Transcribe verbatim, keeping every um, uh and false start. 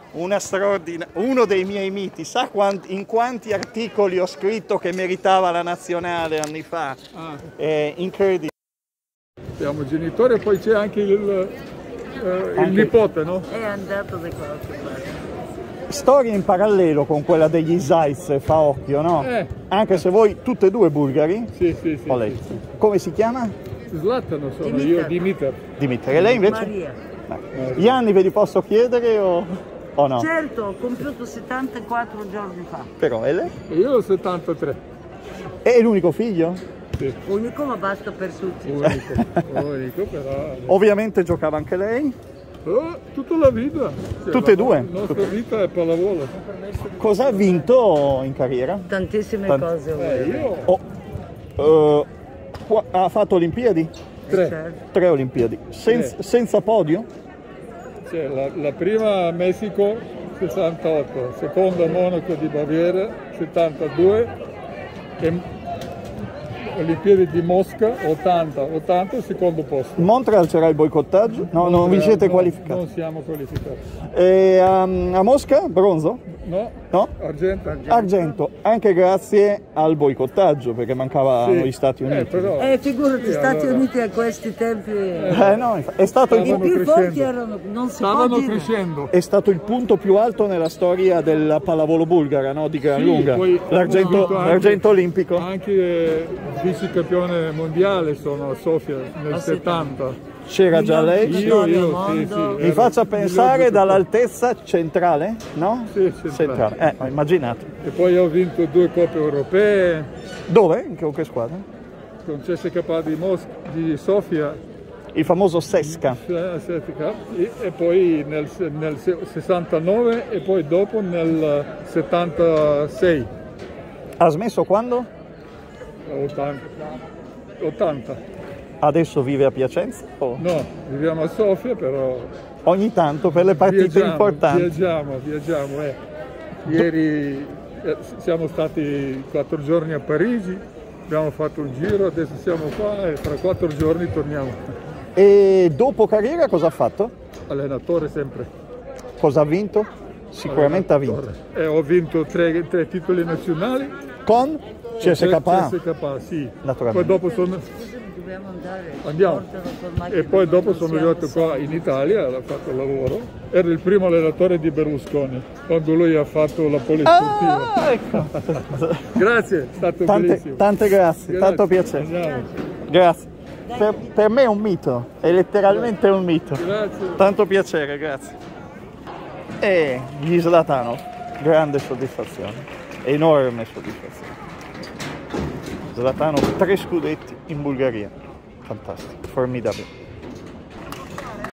una straordina- uno dei miei miti. Sa quanti, in quanti articoli ho scritto che meritava la nazionale anni fa? Ah. È incredibile. Siamo genitori e poi c'è anche il, eh, Anche- il nipote, no? È andato da qualche parte. Storia in parallelo con quella degli Zaytsev, fa occhio, no? Eh. Anche se voi tutte e due bulgari? Sì, sì, sì. Ho letto. sì, Come si chiama? sì. Zlatano sono Dimitar. io, Dimitar. Dimitri. E lei invece? Maria. Gli anni ve li posso chiedere o, o no? Certo, ho compiuto settantaquattro giorni fa. Però, e lei? E io ho settantatré. È l'unico figlio? Sì. Unico ma basta per tutti. Unico, unico però... Ovviamente giocava anche lei. Oh, tutta la vita. Cioè, Tutte e la, due? La nostra vita è pallavolo. Cosa ha vinto in carriera? Tantissime Tant- cose. Eh, ovviamente. Oh, eh, qua- ha fatto Olimpiadi? Tre. Certo. Tre Olimpiadi. Senza, Tre. senza podio? Cioè, la, la prima a Messico sessantotto, seconda a Monaco di Baviera settantadue e Olimpiadi di Mosca ottanta, ottanta secondo posto. Montreal c'era il boicottaggio? No, non vi siete No, qualificati. Non siamo qualificati. E um, a Mosca? Bronzo? No? No? Argento? Argento, anche grazie al boicottaggio perché mancavano Sì. gli Stati Eh, Uniti. però, Eh, figurati, sì, Stati allora, Uniti a questi tempi Eh, no, infa- è, stato il, i stavano più crescendo. forti erano, non si può Stavano dire. crescendo. è stato il punto più alto nella storia della pallavolo bulgara, no? Di gran Sì, lunga. poi L'argento, hanno vinto anche- l'argento olimpico. Anche eh, vice campione mondiale sono a Sofia nel Ah, settanta. C'era già lei? Miglior Io, io, Mondo. sì, sì. Mi ero faccia il pensare miglior dall'altezza centrale, no? Sì, centrale. Eh, ho immaginato. giocatore. E poi ho vinto due coppe europee Dove? In che, con che squadra? con C S K di, Mos- di Sofia Il famoso Sesca. eh, C S K, e, e poi nel, nel sessantanove e poi dopo nel settantasei. Ha smesso quando? ottanta. ottanta. Adesso vive a Piacenza? O No, viviamo a Sofia, però ogni tanto per le partite viaggiamo, importanti? viaggiamo, viaggiamo. Eh. Ieri eh, siamo stati quattro giorni a Parigi, abbiamo fatto un giro, adesso siamo qua e fra quattro giorni torniamo. E dopo carriera cosa ha fatto? Allenatore sempre. Cosa ha vinto? Sicuramente ha vinto. Allenatore. Eh, ho vinto tre, tre titoli nazionali. Con C S K A? C S K A, sì. Naturalmente. Poi dopo sono, Dobbiamo andare. Andiamo. Portano con macchina, e poi dopo non sono siamo arrivato qua in Italia, ho fatto il lavoro. Ero il primo allenatore di Berlusconi, quando lui ha fatto la polisportiva. Ah, ecco. Grazie, è stato Tante, bellissimo. tante grazie, tanto Grazie. piacere. Andiamo. Grazie. Per, per me è un mito, è letteralmente un mito. Grazie. Tanto piacere, grazie. E gli Zlatanov, grande soddisfazione, enorme soddisfazione. Zlatanov, tre scudetti in Bulgaria, fantastico, formidabile.